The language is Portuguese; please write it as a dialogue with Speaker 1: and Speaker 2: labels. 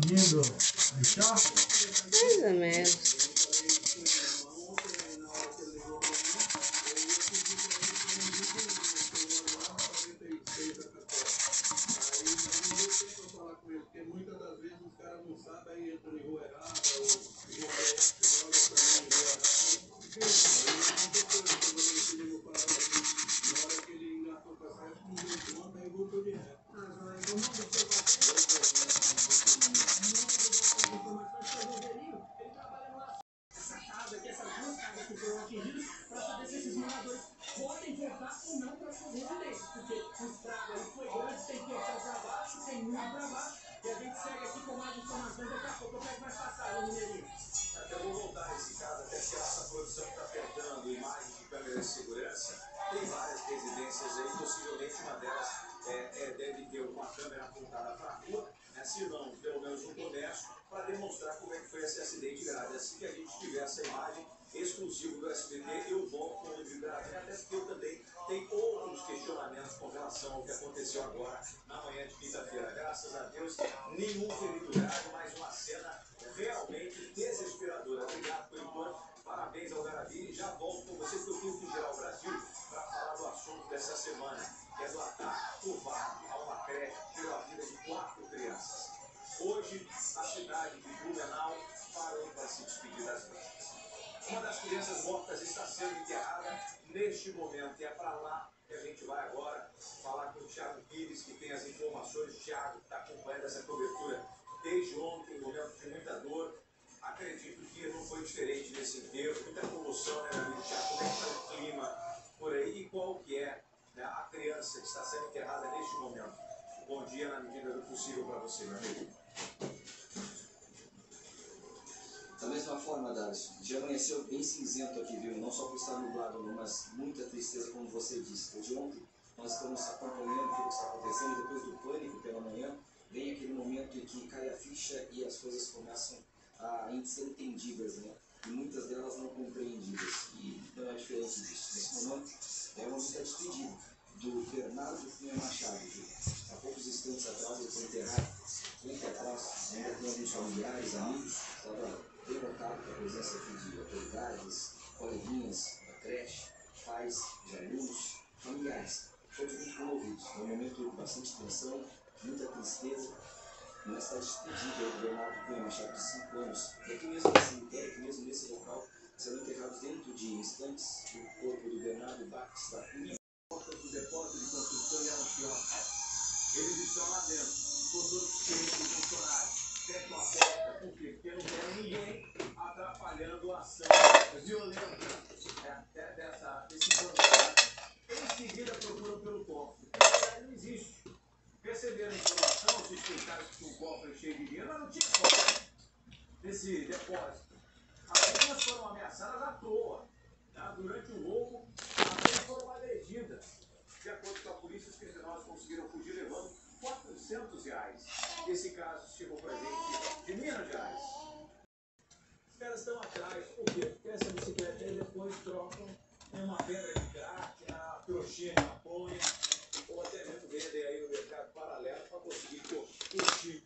Speaker 1: conseguindo deixar?
Speaker 2: Mais ou menos.
Speaker 3: Porque muitas das vezes os caras não sabem, aí entram em rua errada, na hora que ele engatou pra trás, não deu conta, aí voltou de ré. Sacada que essas duas casas que foram atingidas para saber se esses moradores podem voltar ou não para suas residências, porque o estrago aí foi grande, tem portão para baixo, tem muro para baixo, e a gente segue aqui com mais informações daqui a pouco. Eu pego mais passagem, Mineirinho. Eu vou voltar nesse caso, até que essa produção está perdendo imagens de câmeras de segurança. Tem várias residências aí, possivelmente uma delas deve ter uma câmera apontada para a rua, se não, pelo menos um comércio, para demonstrar como é que foi esse acidente grave. Assim que a gente tiver essa imagem exclusiva do SBT, eu volto com o vídeo grave, até porque eu também tenho outros questionamentos com relação ao que aconteceu agora na manhã de quinta-feira. Graças a Deus, nenhum ferido grave, mas uma cena realmente desesperadora. Obrigado por enquanto, parabéns ao Garavini. Já volto com você, porque eu tenho que girar o Brasil para falar do assunto dessa semana, que é do ataque covarde a uma creche pela vida de 4 crianças. Hoje, a cidade de Blumenau parou para se despedir das vítimas. Uma das crianças mortas está sendo enterrada neste momento. E é para lá que a gente vai agora falar com o Thiago Pires, que tem as informações. O Thiago está acompanhando essa cobertura desde ontem, um momento de muita dor. Acredito que não foi diferente nesse enterro. Muita comoção, né, meu amigo Thiago? Como é que está o clima por aí? E qual que é, né, a criança que está sendo enterrada neste momento? Bom dia, na medida do possível para você, meu amigo.
Speaker 4: Da mesma forma, Darcio, já amanheceu bem cinzento aqui, viu? Não só por estar nublado, mas muita tristeza, como você disse. Desde ontem, nós estamos acompanhando tudo que está acontecendo. Depois do pânico pela manhã, vem aquele momento em que cai a ficha e as coisas começam a ser entendidas, né? E muitas delas não compreendidas. E não é diferente disso. Nesse momento, é uma música despedida do Bernardo Cunha Machado, viu? Há poucos instantes atrás, ele foi enterrado. Frente atrás, ainda tem alguns familiares, amigos, estava derrotado com a presença aqui de autoridades, coleguinhas da creche, pais de alunos, familiares. Todos muito comovidos. É um momento de bastante tensão, muita tristeza. Nessa despedida do Bernardo Cunha Machado, de 5 anos, e aqui mesmo nesse cemitério, aqui mesmo nesse local, serão enterrados dentro de instantes o corpo do Bernardo Bax da Cunha.
Speaker 3: Do depósito de construção e anunciantes. Eles estão lá dentro, com todos os clientes e funcionários. Fecham a porta, por quê? Porque não tem ninguém atrapalhando a ação violenta desse banco. Em seguida procuram pelo cofre. Ele não existe. Receberam informação, se explicaram que tinha um cofre cheio de dinheiro, mas não tinha cofre nesse depósito. As pessoas foram ameaçadas à toa. Tá? Durante o roubo, as foram agredidas. De acordo com a polícia, os criminosos conseguiram fugir levando R$400. Esse caso chegou pra gente de Minas Gerais. Os caras estão atrás, por quê? Porque essa bicicleta aí depois trocam em uma pedra de crack, na trouxinha de maconha, ou até mesmo vendem aí no mercado paralelo para conseguir curtir